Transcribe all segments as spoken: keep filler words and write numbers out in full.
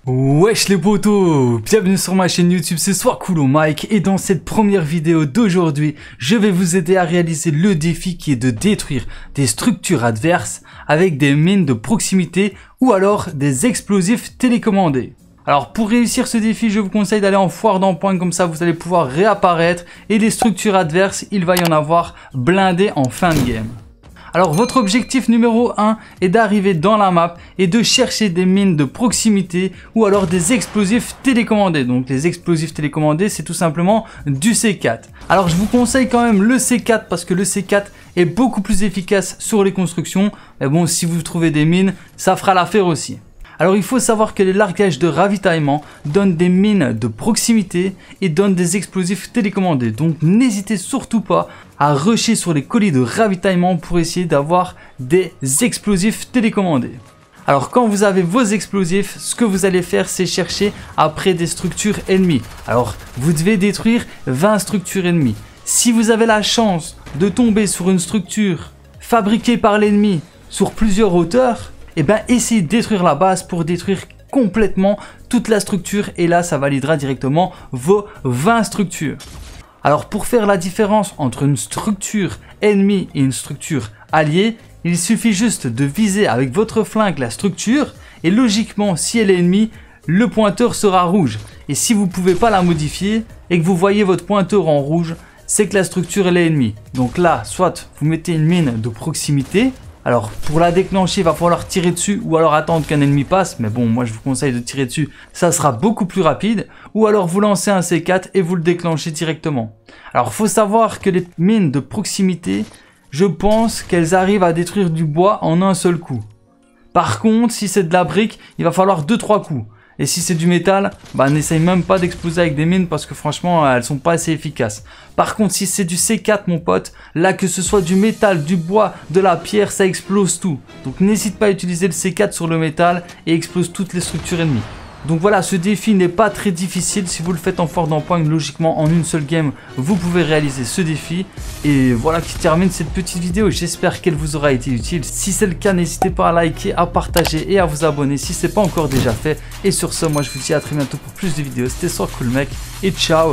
Wesh les potos, bienvenue sur ma chaîne YouTube, c'est Swacoolo Mike et dans cette première vidéo d'aujourd'hui, je vais vous aider à réaliser le défi qui est de détruire des structures adverses avec des mines de proximité ou alors des explosifs télécommandés. Alors pour réussir ce défi, je vous conseille d'aller en foire d'empoigne, comme ça vous allez pouvoir réapparaître et les structures adverses, il va y en avoir blindées en fin de game. Alors votre objectif numéro un est d'arriver dans la map et de chercher des mines de proximité ou alors des explosifs télécommandés. Donc les explosifs télécommandés, c'est tout simplement du C quatre. Alors je vous conseille quand même le C quatre parce que le C quatre est beaucoup plus efficace sur les constructions. Mais bon, si vous trouvez des mines, ça fera l'affaire aussi. Alors il faut savoir que les largages de ravitaillement donnent des mines de proximité et donnent des explosifs télécommandés. Donc n'hésitez surtout pas à rusher sur les colis de ravitaillement pour essayer d'avoir des explosifs télécommandés. Alors quand vous avez vos explosifs, ce que vous allez faire, c'est chercher après des structures ennemies. Alors vous devez détruire vingt structures ennemies. Si vous avez la chance de tomber sur une structure fabriquée par l'ennemi sur plusieurs hauteurs, et eh bien essayez de détruire la base pour détruire complètement toute la structure et là ça validera directement vos vingt structures. Alors pour faire la différence entre une structure ennemie et une structure alliée, il suffit juste de viser avec votre flingue la structure et logiquement si elle est ennemie, le pointeur sera rouge. Et si vous ne pouvez pas la modifier et que vous voyez votre pointeur en rouge, c'est que la structure elle est ennemie. Donc là, soit vous mettez une mine de proximité. Alors pour la déclencher, il va falloir tirer dessus ou alors attendre qu'un ennemi passe. Mais bon, moi je vous conseille de tirer dessus, ça sera beaucoup plus rapide. Ou alors vous lancez un C quatre et vous le déclenchez directement. Alors il faut savoir que les mines de proximité, je pense qu'elles arrivent à détruire du bois en un seul coup. Par contre, si c'est de la brique, il va falloir deux trois coups. Et si c'est du métal, bah n'essaye même pas d'exploser avec des mines parce que franchement elles sont pas assez efficaces. Par contre si c'est du C quatre mon pote, là que ce soit du métal, du bois, de la pierre, ça explose tout. Donc n'hésite pas à utiliser le C quatre sur le métal et explose toutes les structures ennemies. Donc voilà, ce défi n'est pas très difficile, si vous le faites en foire d'empoigne, logiquement en une seule game, vous pouvez réaliser ce défi. Et voilà qui termine cette petite vidéo, j'espère qu'elle vous aura été utile. Si c'est le cas, n'hésitez pas à liker, à partager et à vous abonner si ce n'est pas encore déjà fait. Et sur ce, moi je vous dis à très bientôt pour plus de vidéos, c'était Swacoolo Mike et ciao,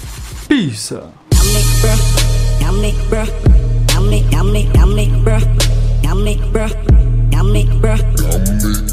peace. I'm